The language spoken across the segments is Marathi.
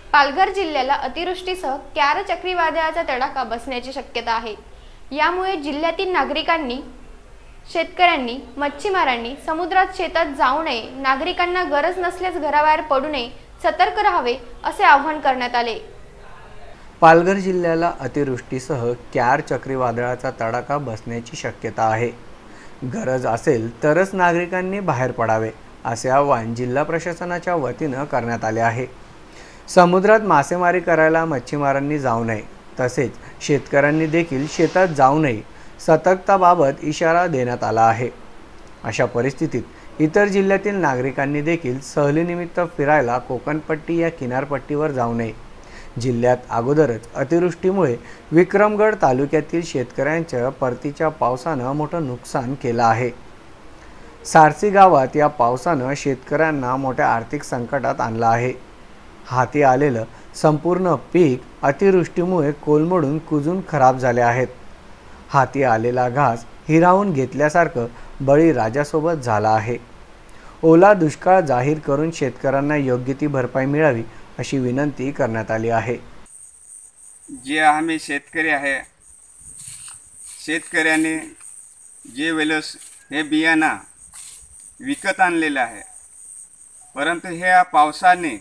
पालघर जिल्ह्याला अतिवृष्टीसह क्यार चक्रीवादळाचा तडाखा बसण्याची शक्यता आहे। यामुळे जिल्ह्यातील नागरिकांनी, शेतकऱ्यांनी, मच्छीमारांनी समुद्रात शेतात जाऊ नये, नागरिकांना गरज नसल्यास घराबाहेर पडू नये, सतर्क राहावे असे आवाहन करण्यात आले। पालघर जिल्ह्याला अतिवृष्टीसह क्यार चक्रीवादळाचा तडाखा बसण्याची शक्यता आहे। गरज असेल तरच नागरिकांनी बाहेर पडावे असे आवाहन जिल्हा प्रशासनाच्या वतीने करण्यात आले आहे। समुद्रात मासेमारी करायला मच्छीमारांनी जाऊ नये, तसेच शेतकऱ्यांनी देखील शेतात जाऊ नये, सतर्कताबाबत इशारा देण्यात आला आहे। अशा परिस्थितीत इतर जिल्ह्यातील नागरिकांनी देखील सहलीनिमित्त फिरायला कोकणपट्टी या किनारपट्टीवर जाऊ नये। जिल्ह्यात अगोदरच अतिवृष्टीमुळे विक्रमगड तालुक्यातील शेतकऱ्यांच्या परतीच्या पावसाने मोठं नुकसान केलं आहे। सारसी गावात या पावसाने शेतकऱ्यांना मोठ्या आर्थिक संकटात आणलं आहे। हाती आलेलं संपूर्ण पीक अतिवृष्टीमुळे कोलमडून कुजून खराब झाले आहेत। हाती आलेला घास हिरावून घेतल्यासारखं बळीराजासोबत झाला आहे। ओला दुष्काळ जाहीर करून शेतकऱ्यांना योग्य ती भरपाई मिळावी अशी विनंती करण्यात आली आहे। जे आम्ही शेतकरी आहे, शेतकऱ्यांनी जे वेळेस हे बियाणं विकत आणलेलं आहे, परंतु ह्या पावसाने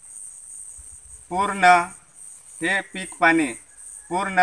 पूर्ण हे पीक पाणी पूर्ण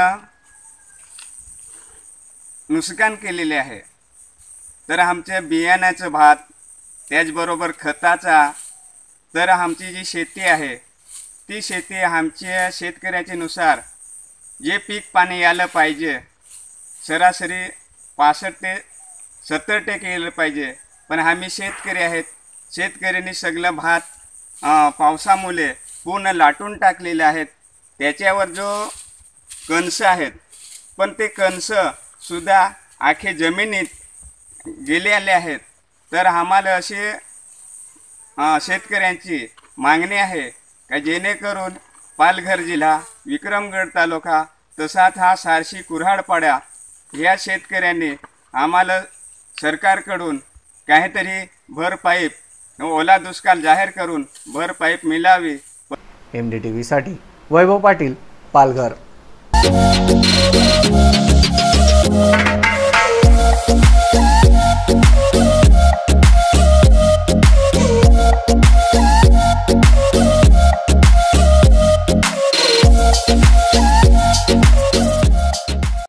नुकसान केलेले आहे। तर आमच्या बियाण्याचं भात, त्याचबरोबर खताचा, तर आमची जी शेती आहे ती शेती आमच्या शेतकऱ्याच्या नुसार जे पीक पाणी यायला पाहिजे सरासरी 65 ते 70% यायला पाहिजे, पण आम्ही शेतकरी आहेत। शेतकऱ्यांनी सगळं भात पावसामुळे पूर्ण लाटून टाकलेले आहेत। त्याच्यावर जो कणस आहेत, पण ते कणस सुद्धा आखे जमिनीत गेलेले आहेत। तर आम्हाला असे शेतकऱ्यांची मागणी आहे का जेणेकरून पालघर जिल्हा, विक्रमगड तालुका, तसाच हा सारसी कुऱ्हाडपाडा या शेतकऱ्यांनी आम्हाला सरकारकडून काहीतरी भरपाई, ओला दुष्काळ जाहीर करून भरपाई मिळावी। MDTV साठी वैभव पाटील, पालघर।